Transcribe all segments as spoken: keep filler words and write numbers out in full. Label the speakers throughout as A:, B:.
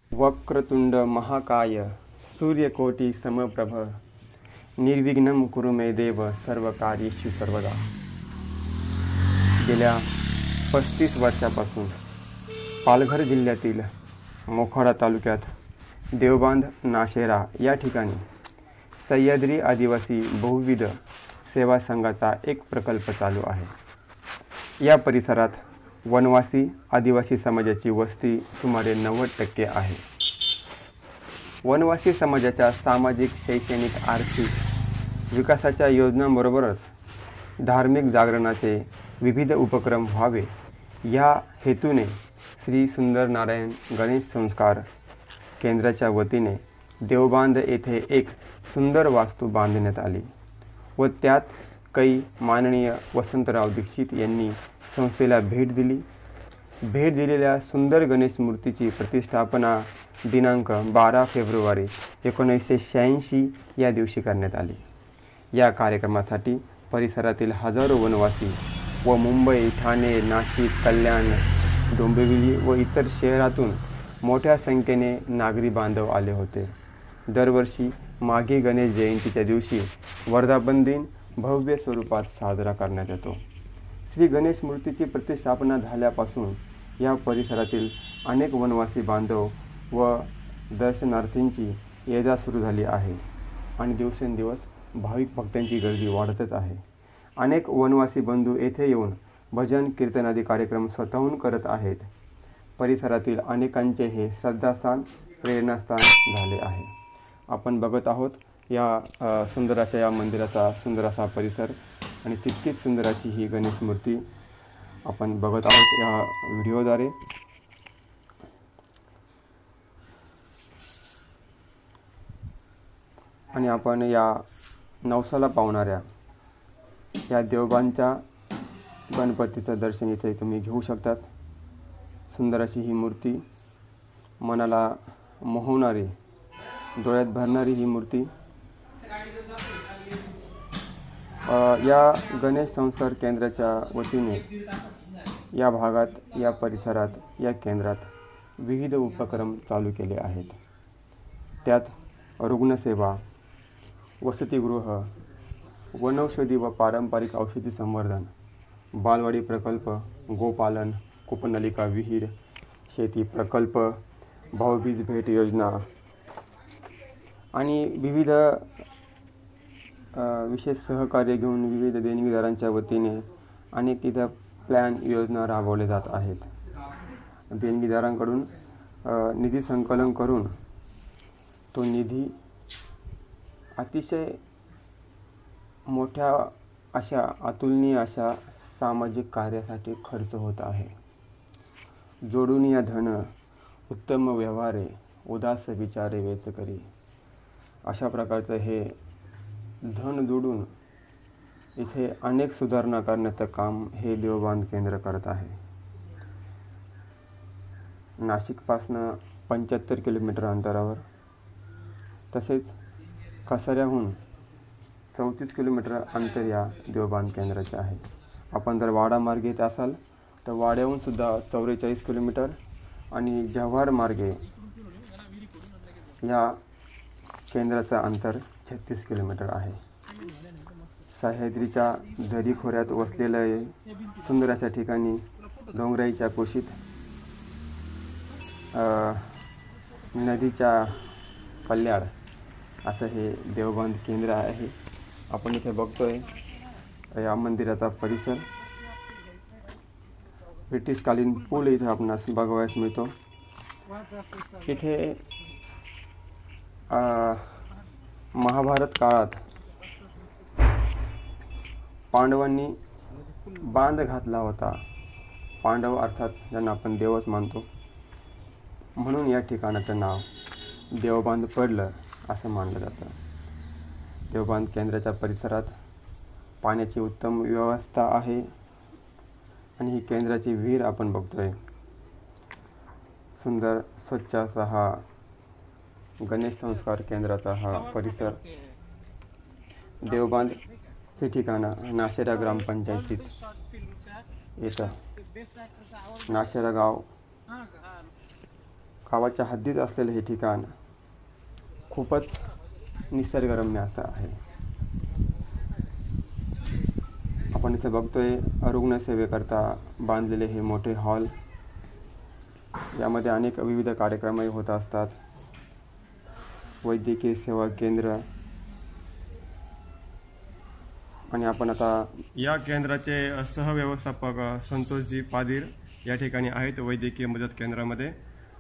A: वक्रतुंड महाकाय सूर्यकोटी समप्रभ निर्विघ्नं कुरु मे देव सर्व कार्येषु सर्वदा। गेल्या पस्तीस वर्षापासून पालघर जिल्ह्यातील मोखाडा तालुक्यात देवबांध नाशेरा या ठिकाणी सह्याद्री आदिवासी बहुविध सेवा संघाचा एक प्रकल्प चालू आहे। या परिसरात वनवासी आदिवासी समाजाची वस्ती सुमारे नव्वद टक्के आहे। वनवासी समाजाच्या सामाजिक, शैक्षणिक, आर्थिक विकासाच्या योजनांबरोबरच धार्मिक जागरणाचे विविध उपक्रम व्हावे या हेतूने श्री सुंदर नारायण गणेश संस्कार केंद्राच्या वतीने देवबांध येथे एक सुंदर वास्तू बांधण्यात आली व त्यात काही माननीय वसंतराव दीक्षित यांनी संस्थेला भेट दिली। भेट दिलेल्या सुंदर गणेश मूर्तीची प्रतिष्ठापना दिनांक बारा फेब्रुवारी एकोणीसशे शहाऐंशी या दिवशी करण्यात आली। या कार्यक्रमासाठी परिसरातील हजारो वनवासी व मुंबई, ठाणे, नाशिक, कल्याण, डोंबिवली व इतर शहरातून मोठ्या संख्येने नागरी बांधव आले होते। दरवर्षी माघी गणेश जयंतीच्या दिवशी वर्धापन दिन भव्य स्वरूपात साजरा करण्यात येतो। श्री गणेश मूर्तीची प्रतिष्ठापना झाल्यापासून या परिसरातील अनेक वनवासी बांधव व दर्शनार्थींची ये-जा सुरू झाली आहे आणि दिवसेंदिवस भाविक भक्तांची गर्दी वाढतच आहे। अनेक वनवासी बंधू येथे येऊन भजन कीर्तन आदी कार्यक्रम स्वतःहून करत आहेत। परिसरातील अनेकांचे हे श्रद्धास्थान, प्रेरणास्थान झाले आहे। आपण बघत आहोत या सुंदर अशा या मंदिराचा सुंदर असा परिसर आणि तितकीच सुंदर अशी ही गणेश मूर्ती आपण बघत आहोत या व्हिडिओद्वारे। आणि आपण या नवसाला पावणाऱ्या या देवबांधच्या गणपतीचं दर्शन इथे तुम्ही घेऊ शकतात। सुंदर अशी ही मूर्ती, मनाला मोहवणारी, डोळ्यात भरणारी ही मूर्ती या गणेश संस्कार केंद्राच्या वतीने या भागात, या परिसरात, या केंद्रात विविध उपक्रम चालू केले आहेत। त्यात रुग्णसेवा, वसतिगृह, वनौषधी व पारंपरिक औषधी संवर्धन, बालवाडी प्रकल्प, गोपालन, कूपनलिका विहीर, शेती प्रकल्प, भाऊबीज भेट योजना आणि विविध विशेष सहकार्य घेऊन विविध देणगीदारांच्या वतीने अनेक तिथं प्लॅन योजना राबवले जात आहेत। देणगीदारांकडून निधी संकलन करून तो निधी अतिशय मोठ्या अशा अतुलनीय अशा सामाजिक कार्यासाठी खर्च होत आहे। जोडून या धन उत्तम व्यवहारे उदास विचारे वेच करी, अशा प्रकारचं हे धन जोडून इथे अनेक सुधारणा करण्याचं काम हे देवबांध केंद्र करत आहे। नाशिकपासनं पंच्याहत्तर किलोमीटर अंतरावर, तसेच कसाऱ्याहून चौतीस किलोमीटर अंतर या देवबांध केंद्राचे आहे। आपण जर वाडा मार्गे येत असाल तर वाड्याहून सुद्धा चौवेचाळीस किलोमीटर आणि जव्हार मार्गे या केंद्राचं अंतर छत्तीस किलोमीटर आहे। सह्याद्रीच्या दरी खोऱ्यात वसलेलं आहे सुंदर अशा ठिकाणी डोंगराईच्या कुशीत नदीच्या कल्याण असं हे देवबांध केंद्र आहे। आपण इथे बघतोय या मंदिराचा परिसर, ब्रिटिशकालीन पूल इथे आपणास बघावयास मिळतो। इथे महाभारत काळात पांडवांनी बांध घातला होता। पांडव अर्थात ज्यांना आपण देवच मानतो, म्हणून या ठिकाणाचं नाव देवबांध पडलं असं मानलं जातं। देवबांध केंद्राच्या परिसरात पाण्याची उत्तम व्यवस्था आहे आणि ही केंद्राची विहीर आपण बघतोय। सुंदर स्वच्छ असा हा गणेश संस्कार केंद्राचा हा परिसर। देवबांध हे ठिकाण नाशेरा ग्रामपंचायतीत येतं। नाशेरा गाव गावाच्या हद्दीत असलेलं हे ठिकाण खूपच निसर्गरम्य असं आहे. आपण इथे बघतोय रुग्णसेवेकरता बांधलेले हे मोठे हॉल. यामध्ये अनेक विविध कार्यक्रमही होत असतात. वैद्यकीय सेवा केंद्र. आणि आपण आता या केंद्राचे सहव्यवस्थापक संतोषजी पादीर या ठिकाणी आहेत वैद्यकीय मदत केंद्रामध्ये.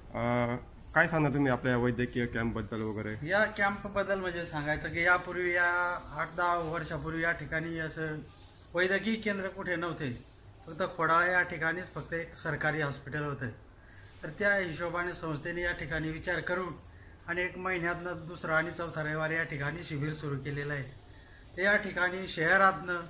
A: काय सांगणार तुम्ही आपल्या वैद्यकीय कॅम्पबद्दल वगैरे?
B: या कॅम्पबद्दल म्हणजे सांगायचं की यापूर्वी या आठ दहा वर्षापूर्वी या ठिकाणी असं वैद्यकीय केंद्र कुठे नव्हते. फक्त खोडाळा या ठिकाणीच फक्त एक सरकारी हॉस्पिटल होतं. तर त्या हिशोबाने संस्थेने या ठिकाणी विचार करून आणि एक महिन्यातनं दुसरा आणि चौथा रविवार या ठिकाणी शिबिर सुरू केलेलं आहे. ते या ठिकाणी शहरातनं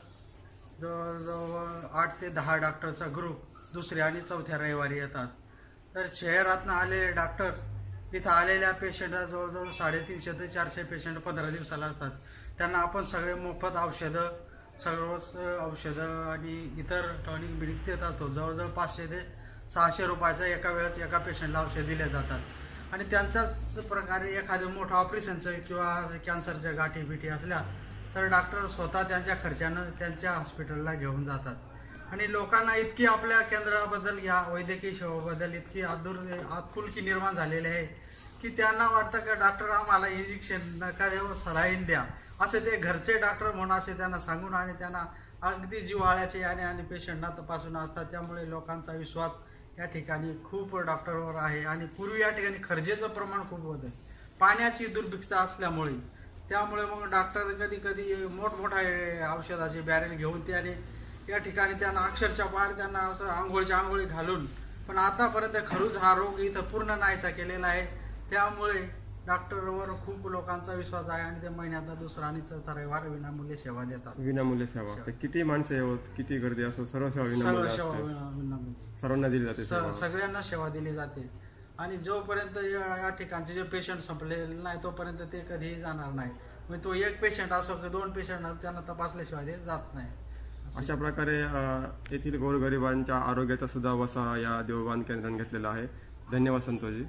B: जवळजवळ आठ ते दहा डॉक्टरचा ग्रुप दुसऱ्या आणि चौथ्या रविवारी येतात. तर शहरातनं आलेले डॉक्टर इथं आलेल्या पेशंटला जवळजवळ साडेतीनशे ते चारशे पेशंट पंधरा दिवसाला असतात. त्यांना आपण सगळे मोफत औषधं सर्वच औषधं आणि इतर टॉनिक बिनिक देत असतो. जवळजवळ पाचशे ते सहाशे रुपयाचा एका वेळेस एका पेशंटला औषध दिले जातात. आणि त्यांच्याच प्रकारे एखादं मोठं ऑपरेशनचं किंवा कॅन्सरच्या गाठी बिठी असल्या तर डॉक्टर स्वतः त्यांच्या खर्चानं त्यांच्या हॉस्पिटलला घेऊन जातात. आणि लोकांना इतकी आपल्या केंद्राबद्दल या वैद्यकीय सेवेबद्दल इतकी आदुर आपुलकी निर्माण झालेली आहे की त्यांना वाटतं की डॉक्टर आम्हाला इंजेक्शन नका देऊ, सलाईन द्या, असे ते घरचे डॉक्टर म्हणून असे त्यांना सांगून आणि त्यांना अगदी जिव्हाळ्याचे आणि आणि पेशंटना तपासून असतात. त्यामुळे लोकांचा विश्वास या ठिकाणी खूप डॉक्टरवर आहे. आणि पूर्वी या ठिकाणी खर्चेचं प्रमाण खूप होतं पाण्याची दुर्भिक्षता असल्यामुळे. त्यामुळे मग डॉक्टर कधी कधी मोठमोठा औषधाचे बॅरेल घेऊन ते आणि या ठिकाणी त्यांना अक्षरशः बाहेर त्यांना असं आंघोळच्या आंघोळी घालून. पण आतापर्यंत खरूच हा रोग इथं पूर्ण नाहीसा केलेला आहे. त्यामुळे डॉक्टरवर खूप लोकांचा विश्वास आहे आणि ते महिन्यात दुसरा आणि चौथा रविवार विनामूल्य सेवा देतात.
A: विनामूल्य सेवा असते. किती माणसं होत, किती गर्दी असो, सर्व सेवा विनामूल्य असते. सर्वांना दिली जाते.
B: सगळ्यांना सेवा दिली जाते. आणि जोपर्यंत या ठिकाणचे जे पेशंट संपलेले नाही तोपर्यंत ते कधीही जाणार नाही. म्हणजे तो एक पेशंट असो की दोन पेशंट त्यांना तपासल्याशिवाय ते जात नाही.
A: अशा प्रकारे येथील गोरगरिबांच्या आरोग्याचा सुद्धा वसा या देवबांध केंद्राने घेतलेला आहे. धन्यवाद संतोषजी.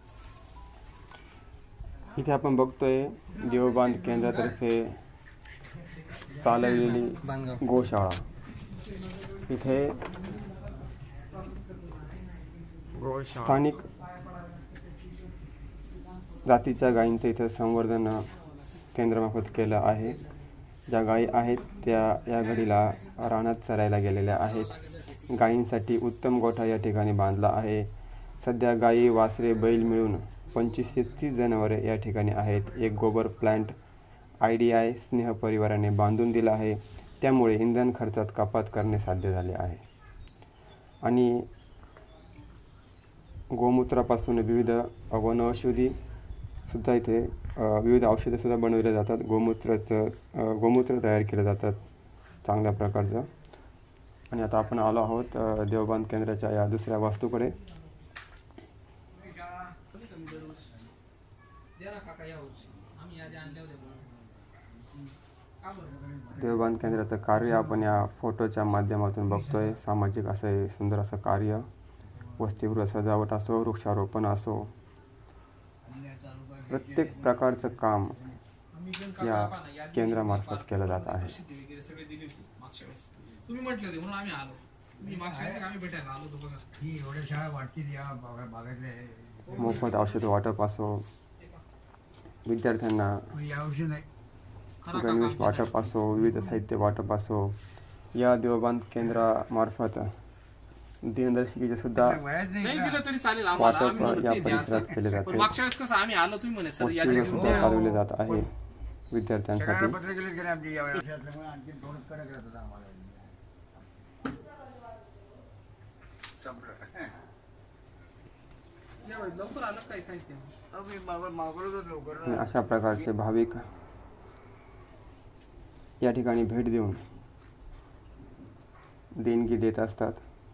A: इथे आपण बघतोय देवबांध केंद्रातर्फे चालवलेली गोशाळा. इथे स्थानिक जातीच्या गायींचं इथं संवर्धन केंद्रामार्फत केलं आहे. ज्या गायी आहेत त्या या घडीला रानात चरायला गेलेल्या आहेत. गायींसाठी उत्तम गोठा या ठिकाणी बांधला आहे. सध्या गायी वासरे बैल मिळून पंचवीस ते तीस जनावरे या ठिकाणी आहेत. एक गोबर प्लांट आय डी आय स्नेह परिवाराने बांधून दिला आहे. त्यामुळे इंधन खर्चात कपात करणे साध्य झाले आहे. आणि गोमूत्रापासून विविध वनौषधी सुद्धा इथे विविध औषधंसुद्धा बनवले जातात. गोमूत्राचं गोमूत्र तयार केलं जातात चांगल्या प्रकारचं. आणि आता आपण आलो आहोत देवबांध केंद्राच्या या दुसऱ्या वास्तूकडे. देवबांध केंद्राचं कार्य आपण या फोटोच्या माध्यमातून बघतोय. सामाजिक असं हे सुंदर असं कार्य. वसतिगृह सजावट असो, वृक्षारोपण असो, प्रत्येक प्रकारचं काम या केंद्रामार्फत केलं जात आहे. मोफत औषध वाटप असो, विद्यार्थ्यांना गणवेश वाटप असो, विविध साहित्य वाटप असो, या देवबांध केंद्रामार्फत दिनदर्शिकेचे सुद्धा वाटप या परिसरात केले जाते. वसतिगृह सुद्धा चालवले जात आहे विद्यार्थ्यांसाठी. अशा प्रकारचे भाविक या ठिकाणी भेट देऊन देणगी देत असतात.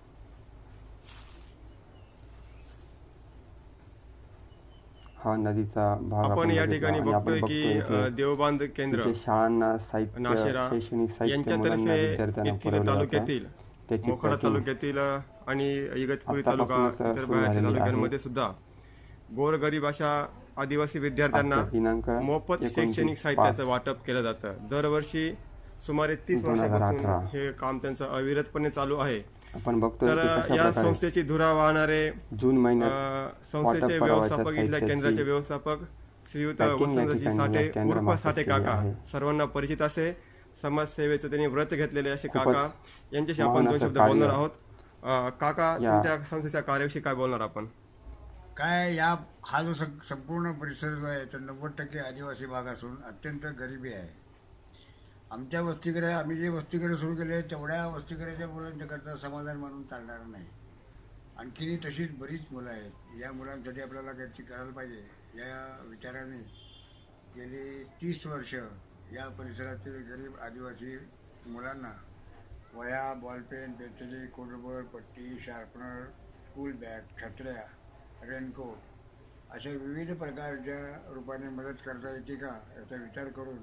A: हा नदीचा भाग आपण या ठिकाणी बघतोय की देवबांध केंद्र शाळांना साहित्य, शैक्षणिक साहित्य मुलांना विद्यार्थ्यांना पुरवलं तालुक्यातील मोखाडा तालुक्यातील आणि इगतपुरी तालुका इतर बाहेरच्या तालुक्यांमध्ये सुद्धा गोरगरीब अशा आदिवासी विद्यार्थ्यांना
C: आज दिनांक
A: मोफत
C: एकोणतीस
A: शैक्षणिक साहित्याचं
C: पाच
A: वाटप केलं जातं. दरवर्षी सुमारे तीस
C: दोन हजार
A: वर्षापासून
C: अठरा.
A: हे काम त्यांचं अविरतपणे चालू आहे.
C: आपण बघतोय
A: तर
C: की कशा
A: या
C: प्रकारे
A: संस्थेची धुरा वाहणारे
C: जून महिन्यात
A: अ, संस्थेचे
C: वाटप करावयाच्या
A: व्यवस्थापक इथल्या
C: साहित्याची
A: केंद्राचे व्यवस्थापक श्रीयुत
C: packing या
A: वसंतजी
C: ठिकाणी
A: साठे
C: या केंद्रामार्फत
A: उर्फ साठे
C: केली
A: काका
C: आहे.
A: सर्वांना परिचित असे समाजसेवेचं त्यांनी व्रत घेतलेले असे
C: खूपच
A: काका यांच्याशी आपण
C: महान
A: दोन
C: असं
A: शब्द
C: कार्य
A: बोलणार आहोत. अ, काका
C: या-
A: तुमच्या संस्थेच्या कार्याविषयी काय बोलणार आपण?
D: काय या हा जो सं- संपूर्ण परिसर जो आहे तो नव्वद टक्के आदिवासी भाग असून अत्यंत गरिबी आहे. आमच्या वसतिगृह आम्ही जे वसतिगृह सुरू केले तेवढ्या वसतिगृहाच्या मुलांच्याकरता समाधान मानून चालणार नाही. आणखीनही तशीच बरीच मुलं आहेत. या मुलांसाठी आपल्याला काहीतरी करायला पाहिजे या विचाराने गेली तीस वर्ष या परिसरातील गरीब आदिवासी मुलांना वह्या, बॉलपेन, पेन्सिली, कोडरबर, पट्टी, शार्पनर, स्कूल बॅग, छत्र्या, रेनकोट अशा विविध प्रकारच्या रूपाने मदत करता येते का याचा विचार करून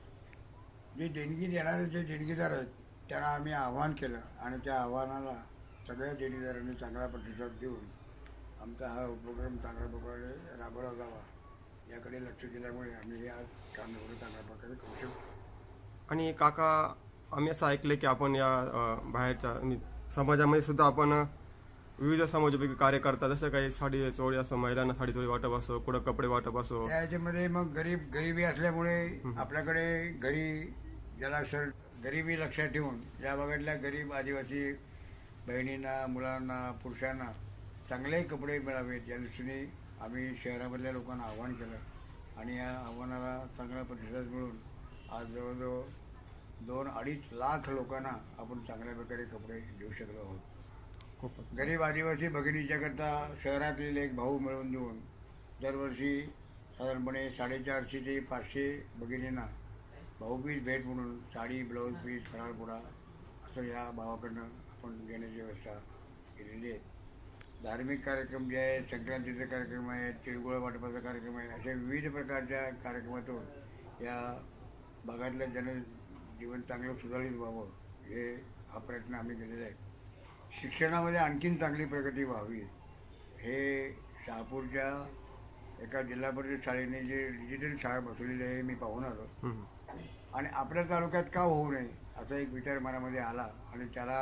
D: जे देणगी देणारे जे देणगीदार आहेत त्यांना आम्ही आव्हान केलं आणि त्या आव्हानाला सगळ्या देणगीदारांनी चांगला प्रतिसाद देऊन आमचा हा उपक्रम चांगल्या प्रकारे राबवला जावा याकडे लक्ष दिल्यामुळे आम्ही हे आज काम एवढं चांगल्या प्रकारे करू शकतो.
A: आणि काका आम्ही असं ऐकलं की आपण या अ, बाहेरच्या म्हणजे समाजामध्ये सुद्धा आपण अ, विविध समाजोपयोगी कार्य करतात. जसं काही साडी चोळी असो, महिलांना साडी चोळी वाटप असो, कुठं कपडे वाटप असो.
D: त्या ह्याच्यामध्ये मग गरीब गरिबी असल्यामुळे आपल्याकडे घरी ज्याला शर्ट गरिबी लक्षात ठेवून या भागातल्या गरीब आदिवासी बहिणींना, मुलांना, पुरुषांना चांगले कपडे मिळावेत या दृष्टीने आम्ही शहरामधल्या लोकांना आव्हान केलं आणि या आव्हानाला चांगला प्रतिसाद मिळून आज जवळजवळ दोन अडीच लाख लोकांना आपण चांगल्या प्रकारे कपडे देऊ शकलो आहोत.
A: खूपच
D: गरीब आदिवासी भगिनीच्याकरता शहरातील एक भाऊ मिळवून देऊन दरवर्षी साधारणपणे साडेचारशे ते पाचशे भगिनींना भाऊबीज भेट म्हणून साडी, ब्लाऊज पीस, फराळपुडा असं या भावाकडनं आपण घेण्याची व्यवस्था केलेली आहे. धार्मिक कार्यक्रम जे आहेत, संक्रांतीचे कार्यक्रम आहेत, तिळगुळ वाटपाचा कार्यक्रम आहे, अशा विविध प्रकारच्या कार्यक्रमातून या भागातलं जनजीवन चांगलं सुधारित व्हावं हे हा प्रयत्न आम्ही केलेला आहे. शिक्षणामध्ये आणखीन चांगली प्रगती व्हावी हे शहापूरच्या एका जिल्हा परिषद शाळेने जे डिजिटल शाळा बसवलेली आहे मी पाहून आलो
A: हम्म.
D: आणि आपल्या तालुक्यात का होऊ नये असा एक विचार मनामध्ये आला आणि त्याला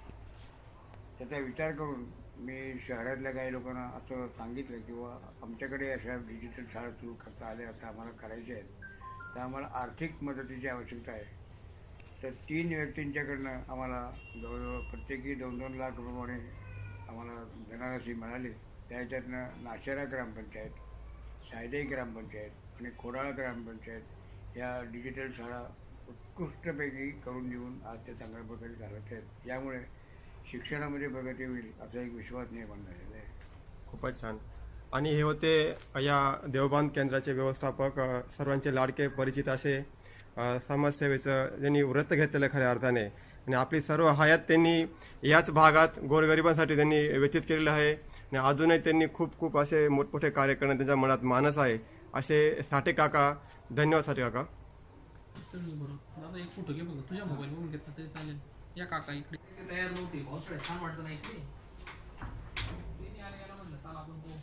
D: त्याचा विचार करून मी शहरातल्या काही लोकांना असं सांगितलं किंवा आमच्याकडे अशा डिजिटल शाळा सुरू करता आल्या आता आम्हाला करायच्या आहेत तर आम्हाला आर्थिक मदतीची आवश्यकता आहे. तर तीन व्यक्तींच्याकडनं आम्हाला जवळजवळ प्रत्येकी दोन दोन लाख रुपयाने आम्हाला धनराशी मिळाली. त्या ह्याच्यातनं नाशेरा ग्रामपंचायत, सायदई ग्रामपंचायत आणि खोडाळा ग्रामपंचायत या डिजिटल शाळा उत्कृष्टपैकी करून देऊन आज ते चांगल्या प्रकारे चालत आहेत. यामुळे शिक्षणामध्ये प्रगती होईल असा एक विश्वास निर्माण झालेला आहे.
A: खूपच छान. आणि हे होते या देवबांध केंद्राचे व्यवस्थापक, अ, सर्वांचे लाडके परिचित असे अ, समाजसेवेचं ज्यांनी व्रत घेतलेलं खऱ्या अर्थाने आणि आपली सर्व हयात त्यांनी याच भागात गोरगरिबांसाठी त्यांनी व्यतीत केलेलं आहे आणि अजूनही त्यांनी खूप खूप असे मोठमोठे कार्य करणं त्यांच्या मनात मानस आहे. असे साठे काका, धन्यवाद साठे काका.
E: सगळं बरोबर. दादा एक फोटो घे बघ, तुझ्या मोबाईल वरून घेतला तरी चालेल. या काका इकडे तयार नव्हते, पावसाळ्यात छान वाटतं नाही इकडे. त्यांनी आले याला म्हणलं चला आपण तो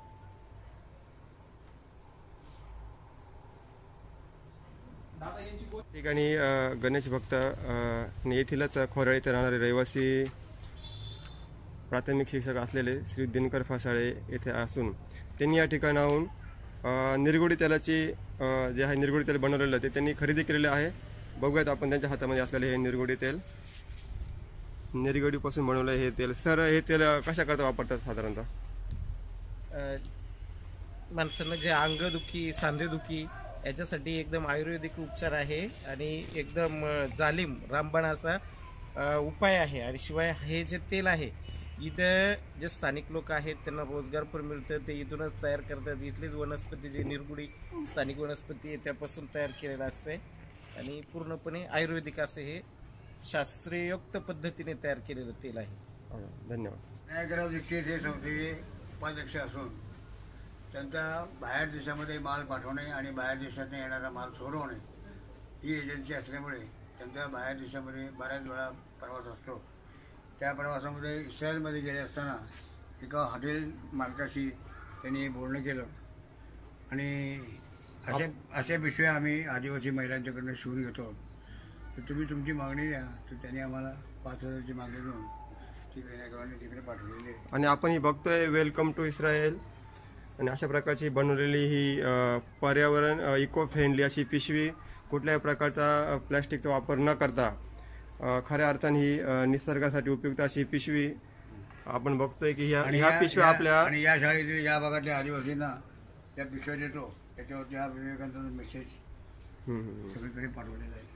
E: दादा यांची गोष्ट
A: या ठिकाणी अ, गणेश भक्त अ, आणि येथीलच खोराळी इथे राहणारे रहिवासी प्राथमिक शिक्षक असलेले श्री दिनकर फासाळे येथे असून त्यांनी या ठिकाणाहून अ, निरगुडी तेलाची अ, जे आहे निरगुडी तेल बनवलेलं ते त्यांनी खरेदी केलेले आहे. बघूयात आपण त्यांच्या हातामध्ये असलेले हे निरगुडी तेल, निरगुडीपासून बनवलं हे तेल. सर हे तेल कशा करता वापरतात साधारणतः?
F: अ, माणसांना जे अंगदुखी, सांधेदुखी याच्यासाठी एकदम आयुर्वेदिक उपचार आहे आणि एकदम अ, जालिम रामबाण असा अ, उपाय आहे. आणि शिवाय हे जे तेल आहे इथं जे स्थानिक लोक आहेत त्यांना रोजगार पण मिळतं, ते इथूनच तयार करतात. इथलीच वनस्पती जी निरगुडी स्थानिक वनस्पती आहे त्यापासून तयार केलेलं असते आणि पूर्णपणे आयुर्वेदिक असे हे शास्त्रीयोक्त पद्धतीने तयार केलेलं तेल आहे.
A: अ, धन्यवाद.
D: न्यायकराव दीक्षित हे संस्थेचे उपाध्यक्ष असून त्यांचा बाहेर देशामध्ये माल पाठवणे आणि बाहेर देशातून येणारा माल सोडवणे ही एजन्सी असल्यामुळे त्यांचा बाहेर देशामध्ये बऱ्याच वेळा प्रवास असतो. त्या प्रवासामध्ये इस्रायलमध्ये गेले असताना एका हॉटेल मालकाशी त्यांनी बोलणं केलं आणि अशा अशा पिशव्या आम्ही आदिवासी महिलांच्याकडनं शिवून घेतो, तर तुम्ही तुमची मागणी द्या. तर त्यांनी आम्हाला पाच हजारची मागणी देऊन ती विनायकरावांनी तिकडे पाठवलेली आहे.
A: आणि आपण ही बघतोय वेलकम टू इस्रायल आणि अशा प्रकारची बनवलेली ही अ, पर्यावरण इको फ्रेंडली अशी पिशवी, कुठल्याही प्रकारचा प्लॅस्टिकचा वापर न करता अ, खऱ्या अर्थाने ही अ, निसर्गासाठी उपयुक्त अशी पिशवी आपण बघतोय की ह्या
D: आणि
A: ह्या
D: या-
A: पिशव्या
D: या-
A: आपल्या
D: आणि या शाळेतील या भागातल्या आदिवासींना त्या पिशव्या देतो, त्याच्यावरती हा विवेकानंद मेसेज
A: हम्म, हम्म.
D: सगळीकडे पाठवलेला आहे.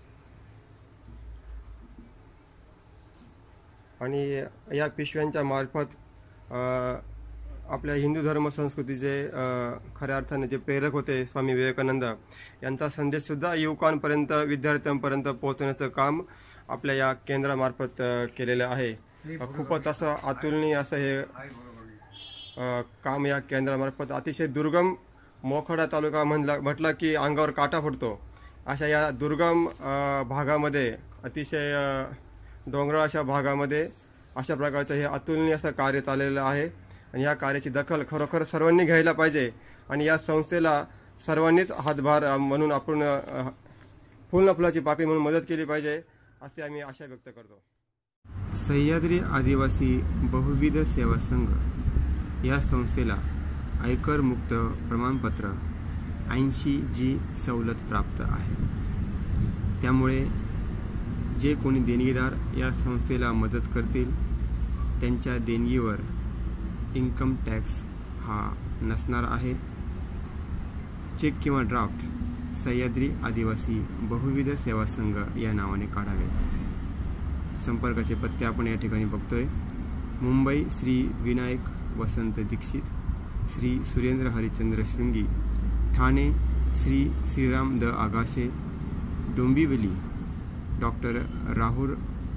A: आणि या पिशव्यांच्या मार्फत अ, आपल्या हिंदू धर्म संस्कृतीचे अ, खऱ्या अर्थाने जे प्रेरक होते स्वामी विवेकानंद यांचा संदेश सुद्धा युवकांपर्यंत विद्यार्थ्यांपर्यंत पोहोचवण्याचं काम आपल्या या केंद्रामार्फत अ, केलेलं आहे. अ, खूपच असं अतुलनीय असं हे
D: आहे बरोबर आहे.
A: अ, काम या केंद्रामार्फत अतिशय दुर्गम मोखाडा तालुका म्हणला म्हटलं की अंगावर काटा फुटतो अशा या दुर्गम अ, भागामध्ये अतिशय अ, डोंगराळ अशा भागामध्ये अशा प्रकारचं हे अतुलनीय असं कार्य चाललेलं आहे आणि या कार्याची दखल खरोखर सर्वांनी घ्यायला पाहिजे आणि या संस्थेला सर्वांनीच हातभार अ, म्हणून आपण अ, फुल न फुलाची पाकळी म्हणून मदत केली पाहिजे असे आम्ही आशा व्यक्त करतो. सह्याद्री आदिवासी बहुविध सेवा संघ या संस्थेला आयकरमुक्त प्रमाणपत्र ऐंशी जी सवलत प्राप्त आहे. त्यामुळे जे कोणी देणगीदार या संस्थेला मदत करतील त्यांच्या देणगीवर इन्कम टॅक्स हा नसणार आहे. चेक किंवा ड्राफ्ट सह्याद्री आदिवासी बहुविध सेवा संघ या नावाने काढावेत. संपर्काचे पत्ते आपण या ठिकाणी बघतोय. मुंबई श्री विनायक वसंत दीक्षित, श्री सुरेंद्र हरिश्चंद्र शृंगी, ठाणे श्री श्रीराम द आगाशे, डोंबिवली डॉक्टर राहुल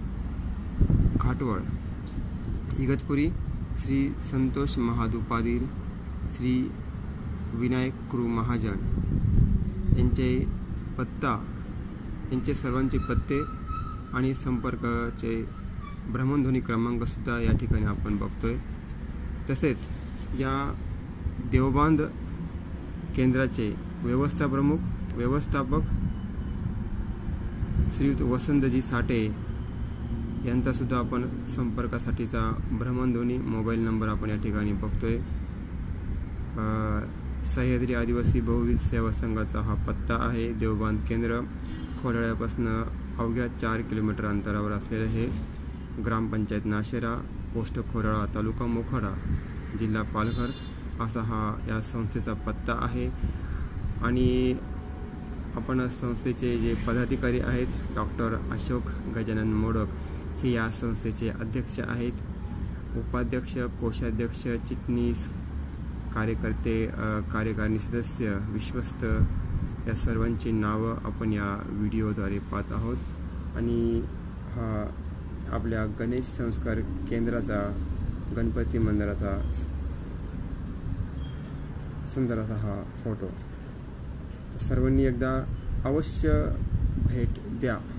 A: घाटवळ, इगतपुरी श्री संतोष महादुपादीर, श्री विनायक कृ महाजन यांचे पत्ता यांचे सर्वांचे पत्ते आणि संपर्काचे भ्रमणध्वनी क्रमांकसुद्धा या ठिकाणी आपण बघतोय. तसेच या देवबांध केंद्राचे व्यवस्था प्रमुख व्यवस्थापक श्रीयुत वसंतजी साठे यांचासुद्धा आपण संपर्कासाठीचा भ्रमणध्वनी मोबाईल नंबर आपण या ठिकाणी बघतोय. सह्याद्री आदिवासी बहुविध सेवा संघाचा हा पत्ता आहे. देवबांध केंद्र खोडाळ्यापासून अवघ्या चार किलोमीटर अंतरावर असलेले हे ग्रामपंचायत नाशेरा, पोस्ट खोराळा, तालुका मोखाडा, जिल्हा पालघर असा हा या संस्थेचा पत्ता आहे. आणि आपण संस्थेचे जे पदाधिकारी आहेत डॉक्टर अशोक गजानन मोडक हे या संस्थेचे अध्यक्ष आहेत. उपाध्यक्ष, कोषाध्यक्ष, चिटणीस, कार्यकर्ते, कार्यकारिणी सदस्य, विश्वस्त या सर्वांची नावं आपण या व्हिडिओद्वारे पाहत आहोत. आणि हा आपल्या गणेश संस्कार केंद्राचा गणपती मंदिराचा सुंदर असा हा फोटो. सर्वांनी एकदा अवश्य भेट द्या.